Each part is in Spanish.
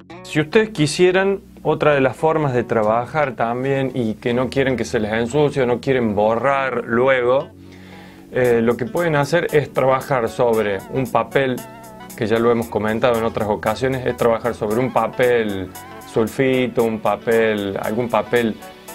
Si ustedes quisieran, otra de las formas de trabajar también y que no quieren que se les ensucie o no quieren borrar luego, lo que pueden hacer es trabajar sobre un papel, que ya lo hemos comentado en otras ocasiones, es trabajar sobre un papel sulfito, algún papel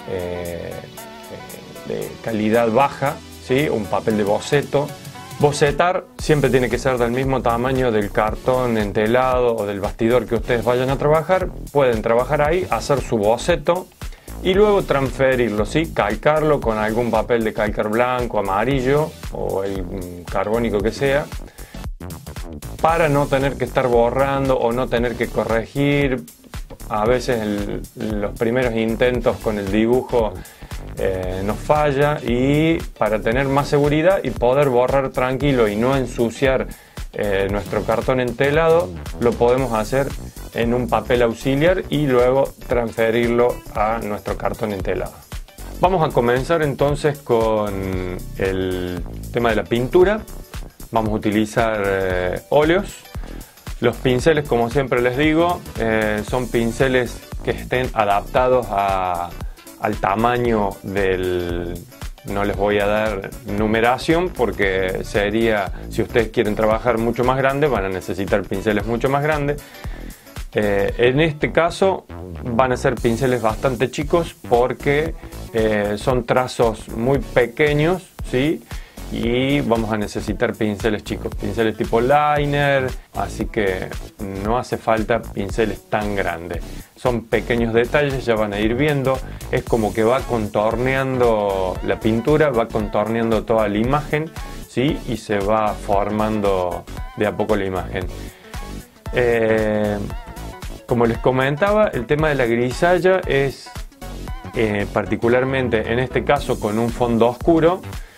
de calidad baja, ¿sí? Un papel de boceto. Bocetar siempre tiene que ser del mismo tamaño del cartón entelado o del bastidor que ustedes vayan a trabajar. Pueden trabajar ahí, hacer su boceto y luego transferirlo, ¿sí? Calcarlo con algún papel de calcar blanco, amarillo o el carbónico que sea, para no tener que estar borrando o no tener que corregir. A veces los primeros intentos con el dibujo nos falla, y para tener más seguridad y poder borrar tranquilo y no ensuciar nuestro cartón entelado, lo podemos hacer en un papel auxiliar y luego transferirlo a nuestro cartón entelado. Vamos a comenzar entonces con el tema de la pintura. Vamos a utilizar óleos. Los pinceles, como siempre les digo, son pinceles que estén adaptados al tamaño del... No les voy a dar numeración porque sería, si ustedes quieren trabajar mucho más grande, van a necesitar pinceles mucho más grandes. En este caso van a ser pinceles bastante chicos porque son trazos muy pequeños, ¿sí? Y vamos a necesitar pinceles chicos, pinceles tipo liner, así que no hace falta pinceles tan grandes. Son pequeños detalles, ya van a ir viendo. Es como que va contorneando la pintura, va contorneando toda la imagen, ¿sí? Y se va formando de a poco la imagen. Como les comentaba, el tema de la grisalla es particularmente en este caso con un fondo oscuro.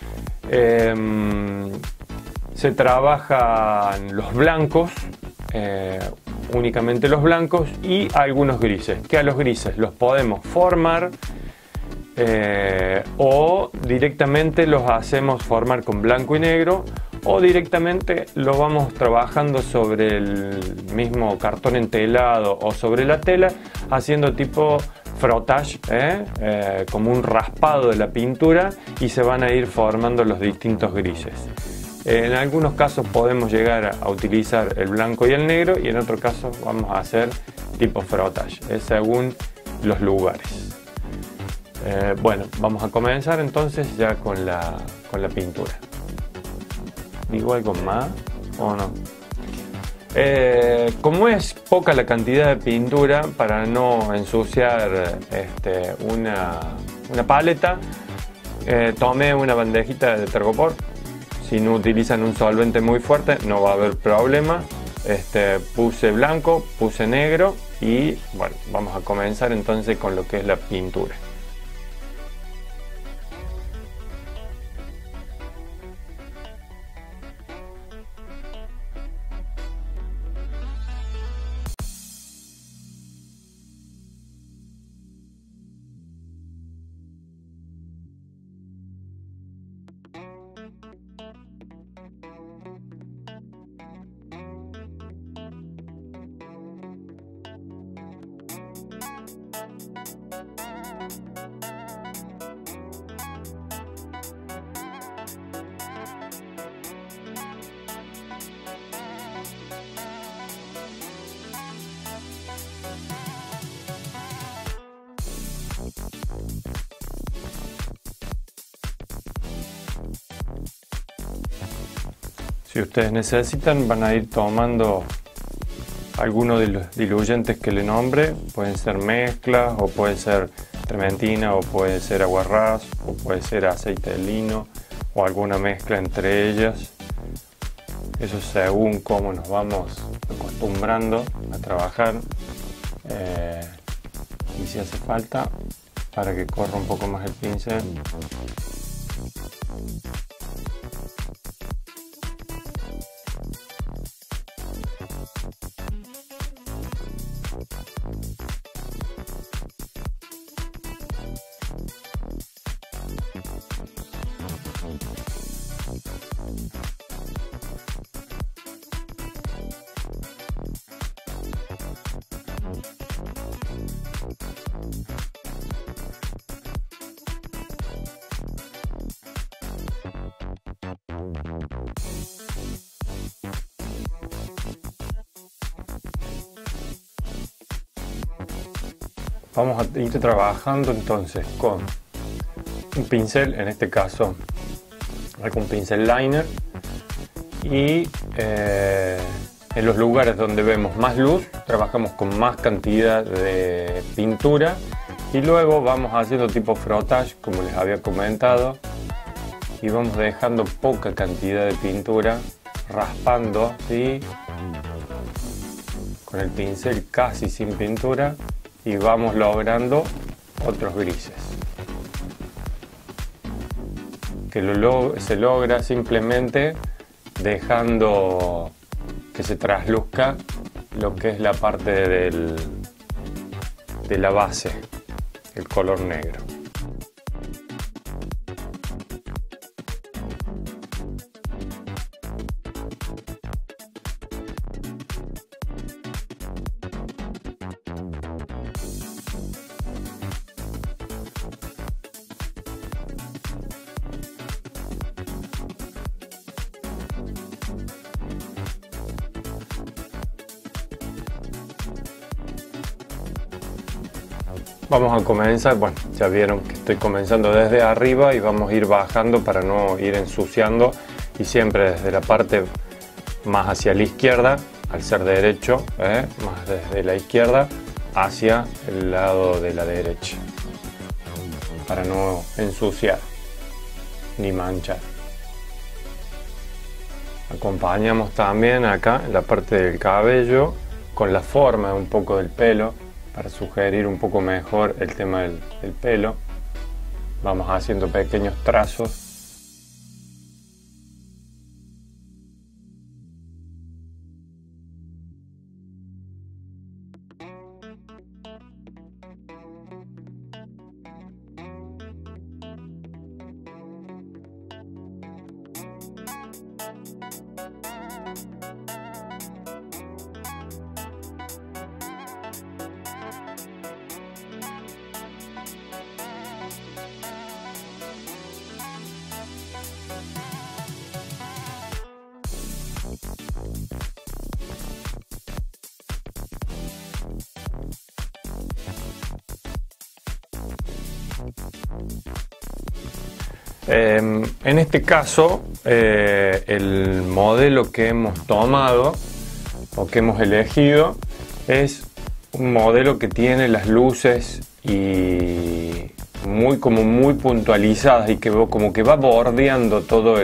Se trabajan los blancos, únicamente los blancos, y algunos grises, que a los grises los podemos formar o directamente los hacemos formar con blanco y negro, o directamente lo vamos trabajando sobre el mismo cartón entelado o sobre la tela, haciendo tipo frottage, como un raspado de la pintura, y se van a ir formando los distintos grises. En algunos casos podemos llegar a utilizar el blanco y el negro, y en otros casos vamos a hacer tipo frottage, según los lugares. Bueno, vamos a comenzar entonces ya con la pintura. ¿Digo algo más o no? Como es poca la cantidad de pintura, para no ensuciar una paleta, tomé una bandejita de tergopor. Si no utilizan un solvente muy fuerte no va a haber problema. Puse blanco, puse negro, y bueno, vamos a comenzar entonces con lo que es la pintura. Si ustedes necesitan, van a ir tomando alguno de los diluyentes que le nombre. Pueden ser mezclas, o puede ser trementina, o puede ser aguarrás, o puede ser aceite de lino, o alguna mezcla entre ellas. Eso según cómo nos vamos acostumbrando a trabajar. Y si hace falta, para que corra un poco más el pincel. Vamos a ir trabajando entonces con un pincel, en este caso con un pincel liner, y en los lugares donde vemos más luz trabajamos con más cantidad de pintura y luego vamos haciendo tipo frottage, como les había comentado, y vamos dejando poca cantidad de pintura, raspando, ¿sí?, con el pincel casi sin pintura, y vamos logrando otros grises que se logra simplemente dejando que se trasluzca lo que es la parte de la base, el color negro. Vamos a comenzar, bueno, ya vieron que estoy comenzando desde arriba y vamos a ir bajando para no ir ensuciando, y siempre desde la parte más hacia la izquierda, al ser derecho, más desde la izquierda hacia el lado de la derecha, para no ensuciar ni manchar. Acompañamos también acá en la parte del cabello con la forma un poco del pelo, para sugerir un poco mejor el tema del pelo. Vamos haciendo pequeños trazos. En este caso, el modelo que hemos tomado o que hemos elegido es un modelo que tiene las luces y muy puntualizadas, y que como que va bordeando todo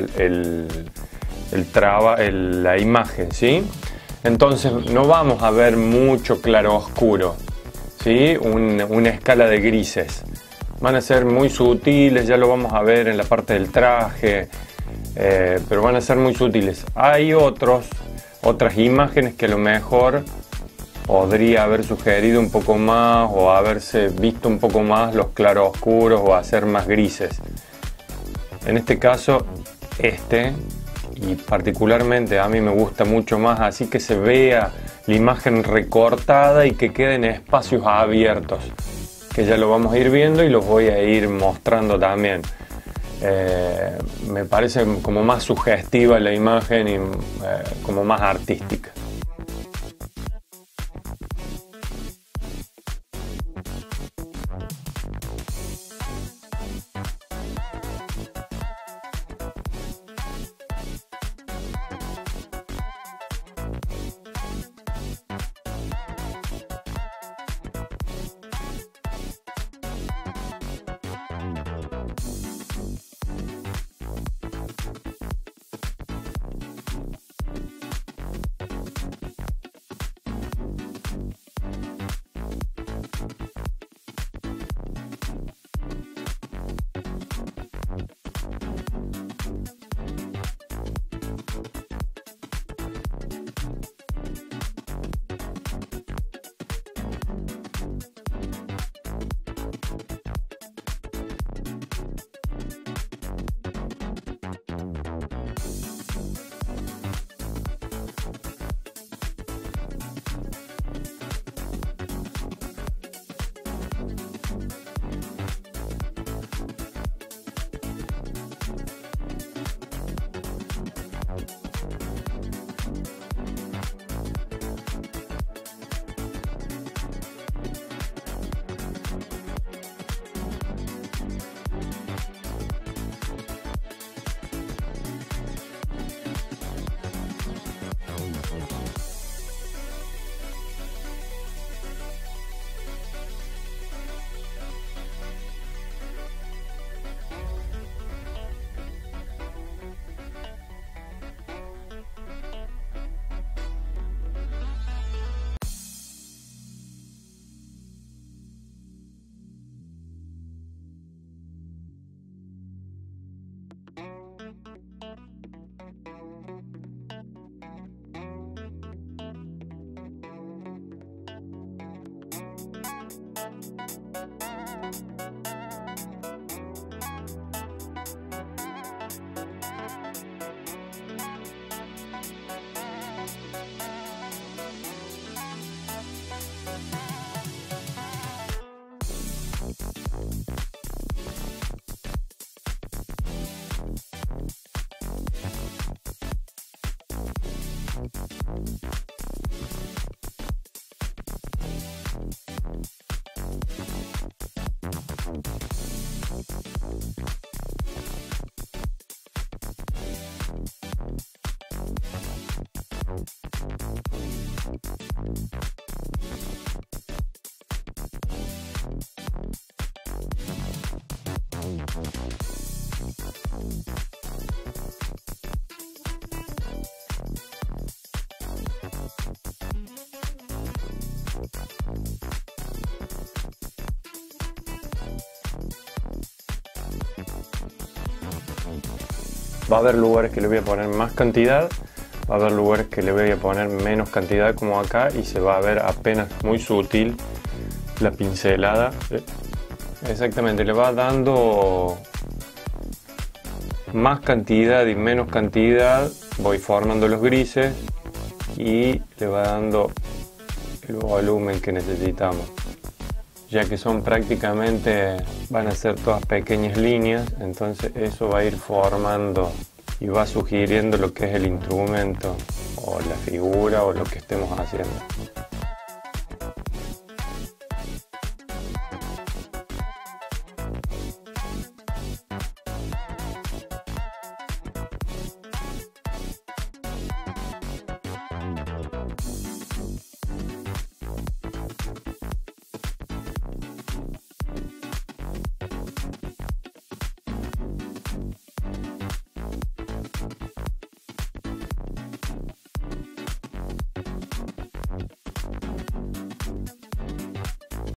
la imagen, ¿sí? Entonces no vamos a ver mucho claro oscuro, ¿sí? Una escala de grises. Van a ser muy sutiles, ya lo vamos a ver en la parte del traje, pero van a ser muy sutiles. Hay otras imágenes que a lo mejor podría haber sugerido un poco más, o haberse visto un poco más los claroscuros, o hacer más grises. En este caso, y particularmente a mí me gusta mucho más así, que se vea la imagen recortada y que queden espacios abiertos, que ya lo vamos a ir viendo y los voy a ir mostrando también. Me parece como más sugestiva la imagen y como más artística. Va a haber lugares que le voy a poner más cantidad, va a haber lugares que le voy a poner menos cantidad, como acá, y se va a ver apenas muy sutil la pincelada. Exactamente, le va dando más cantidad y menos cantidad, voy formando los grises y le va dando el volumen que necesitamos, ya que son prácticamente, van a ser todas pequeñas líneas, entonces eso va a ir formando y va sugiriendo lo que es el instrumento o la figura o lo que estemos haciendo.